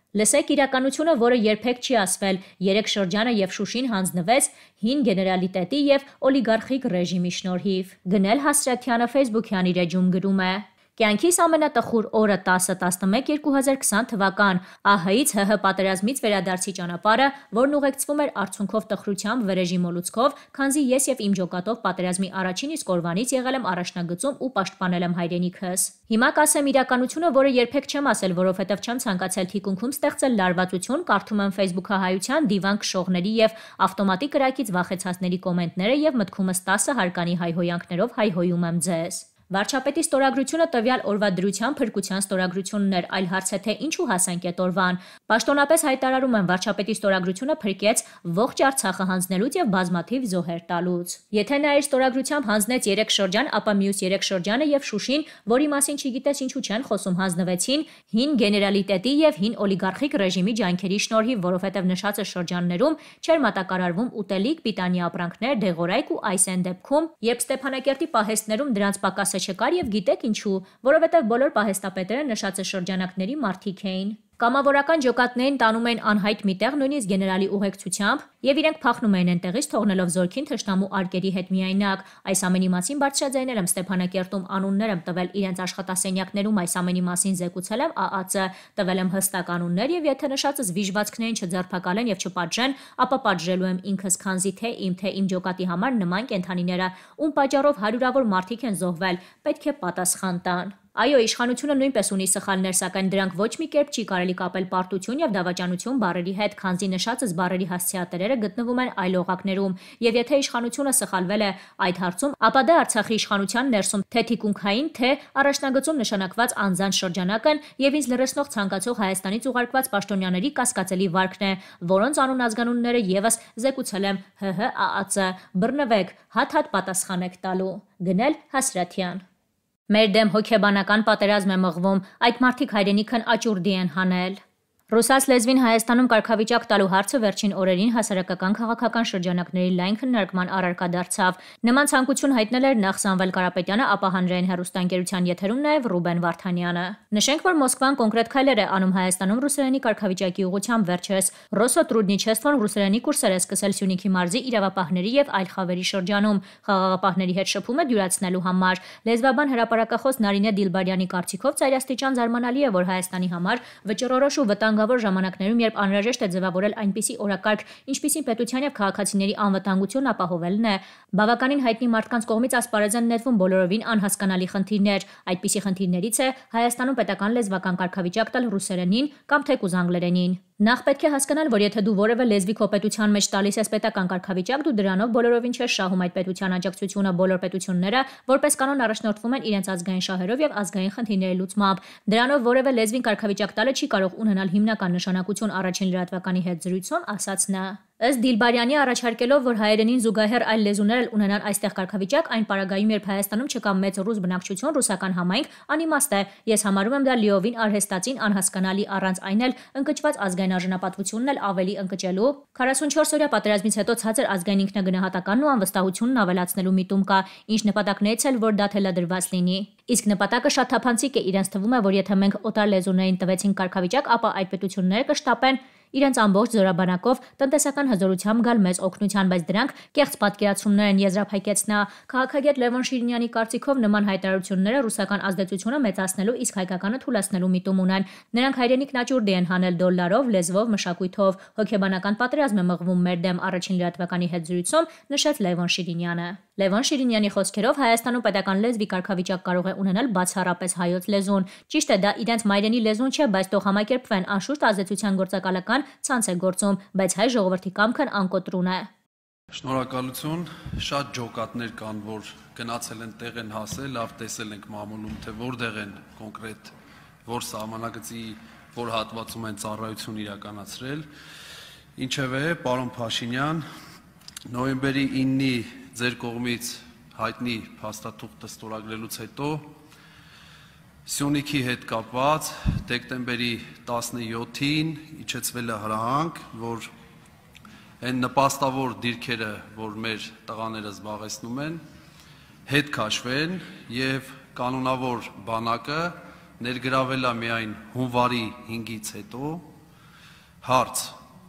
Լսեք իրականությունը, որը երբեք չի ասվել, երեք շրջանը և Շուշին հանձնվեց հին գեներալիտետի և օլիգարխիկ ռեժիմի շնորհիվ։ Գնել Հասրաթյանը Facebook-յան իր էջում գրում է. Կյանքիս ամենատխուր օրը 10-11-2020 թվական ԱՀ-ից ՀՀ պատերազմից վերադարձի ճանապարհը, որն ուղեկցվում էր արցունքով տխրությամբ, վրեժի մոլուցքով, քանզի ես և իմ ջոկատով պատերազմի առաջին իսկ օրվանից եղել եմ առաջնագծում ու պաշտպանել եմ հայրենիքս։ Հիմա կասեմ իրականությունը, որը երբեք չեմ ասել, որովհետև չեմ ցանկացել թիկունքում ստեղծել լարվածություն, կարդում եմ Facebook-հայության դիվան քշողների և ավտոմատի կրակից վախեցածների կոմենտները և մտքումս 10 հարկանի հայհոյանքներով հայհոյում եմ ձեզ։ Վարչապետի ստորագրությունը տվյալ օրվա դրության փրկության ստորագրությունն էր, այլ հարց է թե ինչու հասանք այդ օրվան։ Պաշտոնապես հայտարարում եմ, վարչապետի ստորագրությունը փրկեց ողջ Արցախը հանձնելուց և բազմաթիվ զոհեր տալուց։ Եթե նա իր ստորագրությամբ հանձնեց 3 շրջան, ապա մյուս 3 շրջանը և Շուշին, որի մասին չգիտես ինչու չեն խոսում, հանձնվեցին հին գեներալիտետի և հին օլիգարխիկ ռեժիմի ջանքերի շնորհիվ, որովհետև նշած շրջաններում չէր մատակարարվում ուտելիք, պիտանի ապրանքներ, դեղորայք ու այս այն դեպքում, երբ Ստեփանակերտի պահեստներում դրանց պակասը չկար և գիտեք ինչու, որովհետև բոլոր պահեստապետերը նշած շրջանակների մարդիկ էին։ Կամավորական ջոկատներին տանում էին անհայտ մի տեղ, նույնիսկ գեներալի ուղեկցությամբ, և իրենք փախնում էին այնտեղից, թողնելով զորքին թշնամու արկերի հետ միայնակ։ Այս ամենի մասին բարձրաձայնել եմ Ստեփանակերտում, անուններ եմ տվել իրենց աշխատասենյակներում, այս ամենի մասին զեկուցել եմ ԱԱՑ, տվել եմ հստակ անուններ և եթե նշածս վիժվածքներին չձերբակալեն և չպատժեն, ապա պատժելու եմ ինքս, քանզի թե իմ ջոկատի համար նման կենդանիները, ում պատճառով հարյուրավոր մարդիկ են զոհվել, պետք է պատասխան տան։ Այո, իշխանությունը նույնպես ունի սխալներ, սակայն դրանք ոչ մի կերպ չի կարելի կապել պարտություն և դավաճանություն բառերի հետ, քանզի նշածս բառերի հասցեատերերը գտնվում են այլ օղակներում, և եթե իշխանությունը սխալվել է այդ հարցում, ապա դա Արցախի իշխանության ներսում թե թիկունքային, թե առաջնագծում նշանակված անձանց շրջանակն և ինձ լռեցնող ցանկացող Հայաստանից ուղարկված պաշտոնյաների կասկածելի վարքն է, որոնց անուն ազգանունները ևս զեկուցել եմ ՀՀ ԱԱՑ, բռնվեք, հատ-հատ պատասխան եք տալու։ Գնել Հասրաթյան։ Մեր դեմ հոգեբանական պատերազմ է մղվում, այդ մարդիկ հայրենիքն աճուրդի են հանել։ Ռուսաց լեզվին Հայաստանում կարգավիճակ տալու հարցը վերջին օրերին հասարակական քաղաքական շրջանակների լայն քննարկման առարկա դարձավ։ Նման ցանկություն հայտնել էր նախ Սամվել Կարապետյանը, ապա հանրային հեռուստաընկերության եթերում նաև Ռուբեն Վարդանյանը։ Նշենք, որ Մոսկվան կոնկրետ քայլեր է անում Հայաստանում ռուսերենի կարգավիճակի ուղղությամբ վերջերս Ռոսոտրուդնիչեստվոն ռուսերենի կուրսեր է սկսել Սյունիքի մարզի իրավապահների և այլ խավերի շրջանում, խաղաղապահների հետ շփումը դյուրացնելու համար։ Լեզվաբան հրապարակախոս Նարինե Դիլբարյանի կարծիքով ծայրաստիճան զարմանալի է, որ Հայաստանի համար վճռորոշ ու վտանգավոր ժամանակներում, երբ անհրաժեշտ է ձևավորել այնպիսի օրակարգ, ինչպիսին պետության և քաղաքացիների անվտանգությունն ապահովելն է, բավականին հայտնի մարդկանց կողմից ասպարեզ են նետվում բոլորովին անհասկանալի խնդիրներ։ Այդպիսի խնդիրներից է Հայաստանում պետական լեզվական կարգավիճակ տալ ռուսերենին կամ թեկուզ անգլերենին։ Նախ պետք է հասկանալ, որ եթե դու որևէ լեզվի քո պետության մեջ տալիս ես պետական կարգավիճակ, դու դրանով բոլորովին չես շահում այդ պետության աջակցությունը։ Բոլոր պետությունները որպես կանոն առաջնորդվում են իրենց ազգային շահերով և ազգային խնդիրների լուծմամբ։ Դրանով որևէ լեզվին կարգավիճակ տալը չի կարող ունենալ հիմնական նշանակություն առաջին լրատվականի հետ զրույցում, ասաց նա։ Ըստ Դիլբարյանի առաջարկելով, որ հայերենին զուգահեռ այլ լեզուներ էլ ունենան այստեղ կարգավիճակ, այն պարագայում, երբ Հայաստանում չկա մեծ ռուս բնակչություն, ռուսական համայնք, անիմաստ է։ Ես համարում եմ դա լիովին արհեստածին, անհասկանալի, առանց այն էլ ընկճված ազգային արժանապատվությունն էլ ավելի ընկճելու։ 44-օրյա պատերազմից հետո ցածր ազգային ինքնագնահատականն ու անվստահությունն ավելացնելու միտում կա, ինչ նպատակներից էլ որ դա թելադրված լինի։ Իսկ նպատակը շատ թափանցիկ է, իրենց թվում է, որ եթե մենք օտար լեզուներին տվեցին կարգավիճակ, ապա այդ պետությունները կշտապեն իրենց ամբողջ զորաբանակով տնտեսական հզորությամբ գալ մեզ օգնության, բայց դրանք կեղծ պատկերացումներ են, եզրափակեց նա։ Քաղաքագետ Լևոն Շիրինյանի կարծիքով նման հայտարարությունները ռուսական ազդեցությունը մեծացնելու, իսկ հայկականը թուլացնելու միտում ունեն։ Նրանք հայրենիքն աճուրդի են հանել դոլարով, լեզվով, մշակույթով։ Հոգեբանական պատերազմ է մղվում մեր դեմ առաջին լրատվականի հետ զրույցում, նշեց Լևոն Շիրինյանը։ Լևոն Շիրինյանի խոսքերով Հայաստանում պետական լեզվի կարգավիճակ կարող է ունենալ բացառապես հայոց լեզուն։ Ճիշտ է, դա իրենց մայրենի լեզուն չէ, բայց թող համակերպվեն, անշուշտ ազդեցության գործակալական ցանց է գործում, բայց հայ ժողովրդի կամքն անկոտրուն է։ Շնորհակալություն, շատ ջոկատներ կան, որ գնացել են տեղ են հասել, լավ տեսել ենք մամուլում, թե որտեղ են կոնկրետ որ սահմանագծի որ հատվածում են ծառայություն իրականացրել։ Ինչևէ, պարոն Փաշինյան, նոյեմբերի 9-ի ձեր կողմից հայտնի փաստաթուղթը ստորագրելուց հետո Սյունիքի հետ կապված դեկտեմբերի 17-ին իջեցվել է հրահանգ, որ այն նպաստավոր դիրքերը, որ մեր տղաները զբաղեցնում են, հետ քաշվեն եւ կանոնավոր բանակը ներգրավել է միայն հունվարի 5-ից հետո Հարց.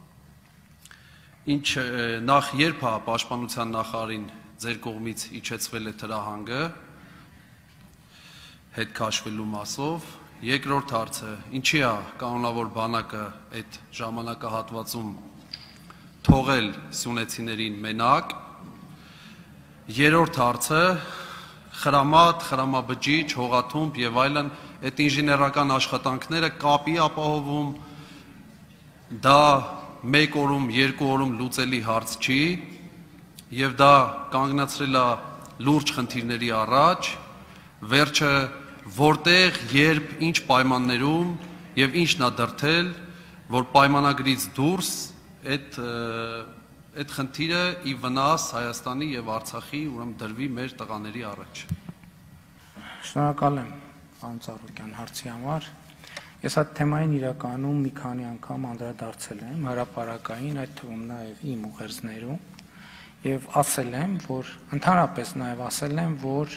Ինչ նախ երբ է պաշտպանության նախարարին ձեր կողմից իջեցվել է թրահանգը հետ քաշվելու մասով, երկրորդ հարցը, ինչի է կանոնավոր բանակը այդ ժամանակահատվածում թողել սյունեցիներին մենակ, երրորդ հարցը, խրամատ, խրամաբջիջ, հողաթումբ եւ այլն, այդ ինժեներական աշխատանքները կապի ապահովում, դա մեկ օրում, երկու օրում լուծելի հարց չի եւ դա կանգնացրել է լուրջ խնդիրների առաջ, վերջը որտեղ, երբ, ինչ պայմաններում եւ ինչն է դրթել, որ պայմանագրից դուրս այդ խնդիրը ի վնաս Հայաստանի եւ Արցախի ուրեմն դրվի մեր տղաների առաջ։ Շնորհակալ եմ պարոն Ծառուկյան հարցի համար։ Ես այդ թեմային իրականում մի քանի անգամ անդրադարձել եմ հրապարակային, այդ թվում նաև իմ ուղերձներում եւ ասել եմ, որ ընդհանրապես նաև ասել եմ, որ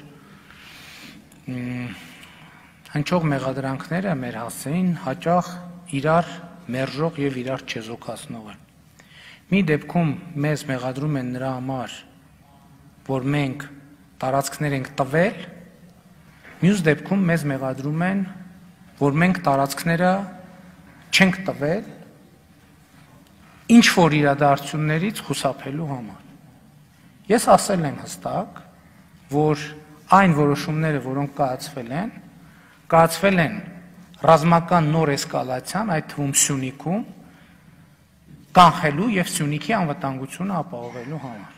հնչող մեղադրանքները մեր հասցեին հաճախ իրար մերժող եւ իրար չեզոքացնող են։ Մի դեպքում մեզ մեղադրում են նրա համար, որ մենք տարածքներ ենք տվել, մյուս դեպքում մեզ մեղադրում են, որ մենք տարածքները չենք տվել ինչ որ իրադարձություններից խուսափելու համար։ Ես ասել եմ հստակ, որ այն որոշումները, որոնք կայացվել են ռազմական նոր էսկալացիան, այդ թվում Սյունիքում, կանխելու եւ Սյունիքի անվտանգությունը ապահովելու համար։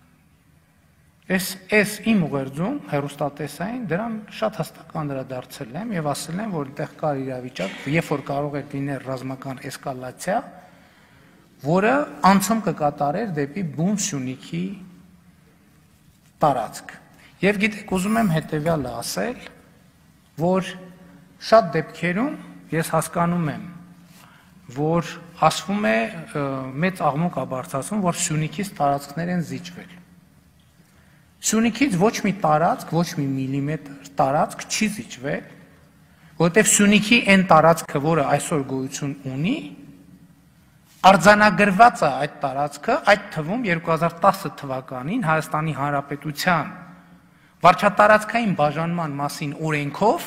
Ես իմ ուղերձում հեռուստատեսային դրան շատ հստակ անդրադարձել եմ եւ ասել եմ, որ այդտեղ կար իրավիճակ, երբ որ կարող է լինել ռազմական էսկալացիա, որը անցում կկատարեր դեպի բուն Սյունիքի տարածք։ Եվ գիտեք, ուզում եմ հետեւյալը ասել, որ շատ դեպքերում ես հասկանում եմ, որ ասվում է մեծ աղմուկ է բարձրացում, որ Սյունիքից տարածքներ են զիջվել։ Սյունիքից ոչ մի տարածք, ոչ մի միլիմետր տարածք չի զիջվել, որտեղ Սյունիքի այն տարածքը, որը այսօր գոյություն ունի, արձանագրված է այդ տարածքը, այդ թվում 2010 թվականին Հայաստանի Հանրապետության վարչատարածքային բաժանման մասին օրենքով,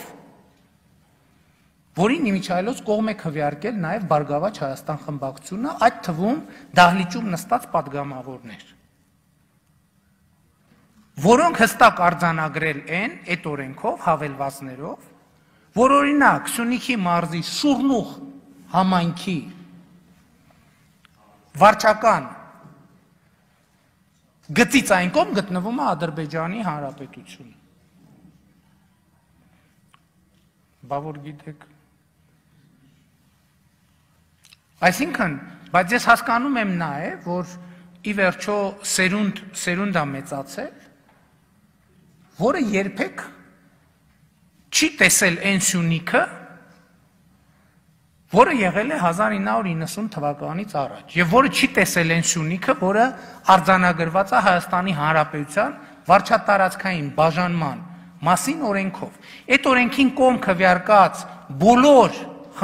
որին իմիջիայլոց կողմ է քվեարկել նաև Բարգավաճ Հայաստան խմբակցությունը, այդ թվում դահլիճում նստած պատգամավորներ, որոնք հստակ արձանագրել են այդ օրենքով, հավելվածներով, որ օրինակ Սյունիքի մարզի Շուրնուղ համայնքի վարչական գծից այն կողմ գտնվում է Ադրբեջանի Հանրապետությունը։ Բա որ գիտեք։ Այսինքն, բայց ես հասկանում եմ նաև, որ ի վերջո սերունդ է մեծացել, որը երբեք չի տեսել այն Սյունիքը, որը եղել է 1990 թվականից առաջ, եւ որը չի տեսել այն Սյունիքը, որը արձանագրված է Հայաստանի Հանրապետության վարչատարածքային բաժանման մասին օրենքով։ Այդ օրենքին կողմ քվեարկած բոլոր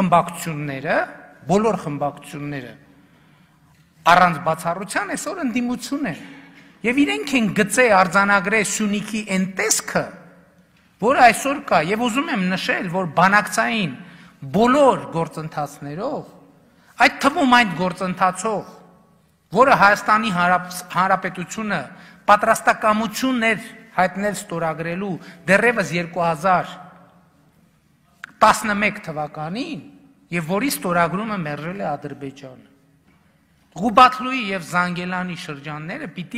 խմբակցությունները առանց բացառության այսօր ընդդիմություն են։ Եվ իրենք են գծե արձանագրել Սյունիքի այն տեսքը, որը այսօր կա, եւ ուզում եմ նշել, որ բանակցային բոլոր գործընթացներով, այդ թվում այդ գործընթացով, որը Հայաստանի Հանրապետությունը պատրաստակամություն էր հայտնել ստորագրելու դեռևս 2011 թվականին, եւ որի ստորագրումը մերժել է Ադրբեջանը։ Ղուբաթլուի եւ Զանգելանի շրջանները պիտի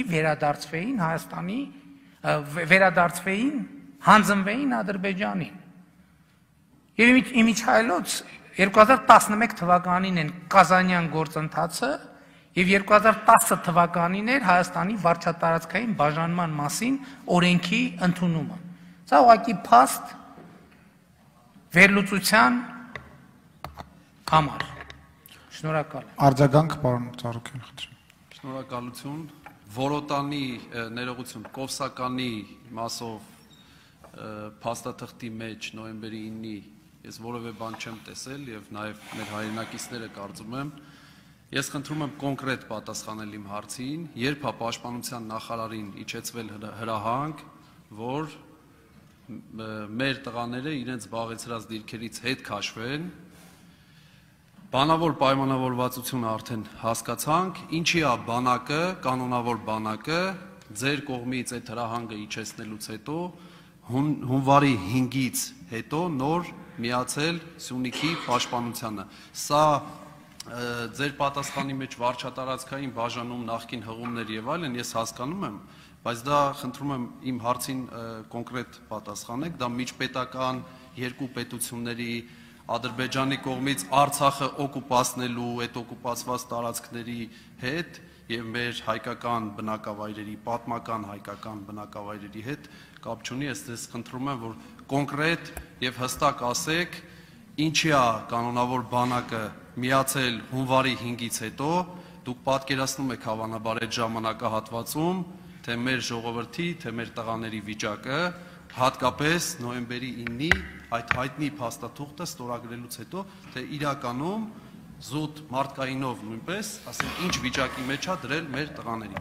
հանձնվեին Ադրբեջանին։ Եվ իմիջիայլոց 2011 թվականին են Կազանյան գործընթացը եւ 2010 թվականին էր Հայաստանի վարչատարածքային բաժանման մասին օրենքի ընդունումը։ Սա ուղղակի փաստ վերլուծության համար։ Շնորհակալ եմ։ Արձագանք պարոն Ծառուկյան, խնդրեմ։ Շնորհակալություն։ Որոտանի ներողություն Կովսականի մասով փաստաթղթի մեջ նոյեմբերի 9-ի ես որևէ բան չեմ տեսել եւ նաեւ մեր հայրենակիցները կարծում եմ Ես խնդրում եմ կոնկրետ պատասխանել իմ հարցին, երբ է պաշտպանության նախարարին իջեցվել հրահանգ, որ մեր տղաները իրենց զբաղեցրած դիրքերից հետ քաշվեն, բանավոր պայմանավորվածությունը արդեն հասկացանք, ինչի է բանակը, կանոնավոր բանակը ձեր կողմից այդ հրահանգը իջեցնելուց հետո հունվարի 5-ից հետո նոր միացել Սյունիքի պաշտպանությանը։ Սա ձեր պատասխանի մեջ վարչատարածքային բաժանում նախկին հղումներ եւ այլն ես հասկանում եմ, բայց դա խնդրում եմ իմ հարցին կոնկրետ պատասխանեք, դա միջպետական երկու պետությունների Ադրբեջանի կողմից Արցախը օկուպացնելու այդ օկուպացված տարածքների հետ եւ մեր հայկական բնակավայրերի, պատմական հայկական բնակավայրերի հետ կապ չունի, ես ձեզ խնդրում եմ, որ կոնկրետ եւ հստակ ասեք, ինչի է կանոնավոր բանակը միացել հունվարի 5-ից հետո, դուք պատկերացնում եք հավանաբար այդ ժամանակահատվածում, թե մեր ժողովրդի, թե մեր տղաների վիճակը, հատկապես նոյեմբերի 9-ի այդ հայտնի փաստաթուղթը ստորագրելուց հետո, թե իրականում զուտ մարդկայինով նույնպես, ասենք ինչ վիճակի մեջ է դրել մեր տղաներին։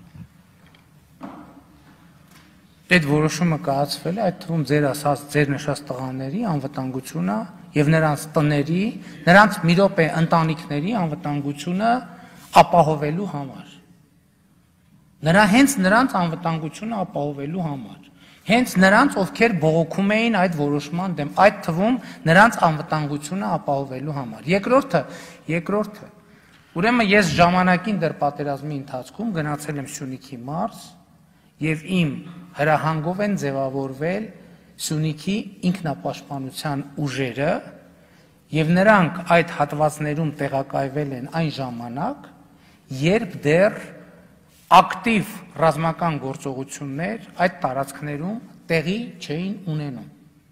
Այդ որոշումը կայացվել է, այդ թվում ձեր ասած, ձեր նշած տղաների անվտանգությունը եւ նրանց տների, նրանց մի րոպե ընտանիքների անվտանգությունը ապահովելու համար։ Հենց նրանց անվտանգությունը ապահովելու համար։ Հենց նրանց, ովքեր բողոքում էին այդ որոշման դեմ, այդ թվում նրանց անվտանգությունը ապահովելու համար։ Երկրորդը, ուրեմն ես ժամանակին դեռ պատերազմի ընթացքում գնացել եմ Սյունիքի մարզ եւ իմ հրահանգով են ձևավորվել Սյունիքի ինքնապաշտպանության ուժերը եւ նրանք այդ հատվածներում տեղակայվել են այն ժամանակ, երբ դեռ ակտիվ ռազմական գործողություններ այդ տարածքներում տեղի չէին ունենում։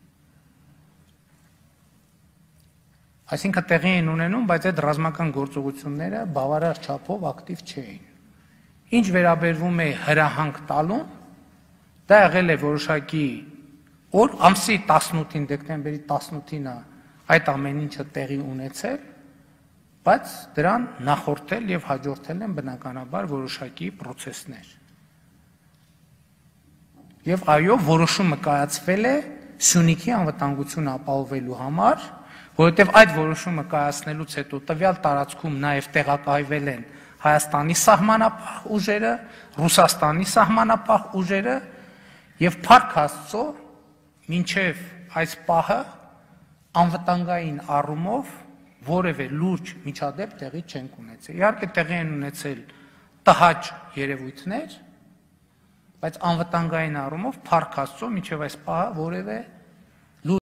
Այսինքն տեղի էին ունենում, բայց այդ ռազմական գործողությունները բավարար չափով ակտիվ չէին։ Ինչ վերաբերվում է հրահանգ տալուն, դա եղել է որոշակի օր, ամսի 18-ին, դեկտեմբերի 18-ին այդ ամեն ինչը տեղի ունեցել, բայց դրան նախորդել եւ հաջորդել են բնականաբար որոշակի process-ներ։ Եվ այո, որոշումը կայացվել է Սյունիքի անվտանգությունը ապահովելու համար, որովհետեւ այդ որոշումը կայացնելուց հետո տվյալ տարածքում նաեւ տեղակայվել են Հայաստանի սահմանապահ ուժերը, Ռուսաստանի սահմանապահ ուժերը եւ փառք Աստծո, մինչեւ այս պահը անվտանգային առումով որևէ լուրջ միջադեպ տեղի չեն ունեցել։ Իհարկե տեղի են ունեցել տհաճ երևույթներ, բայց անվտանգային առումով փառք Աստծո, մինչև այս պահը որևէ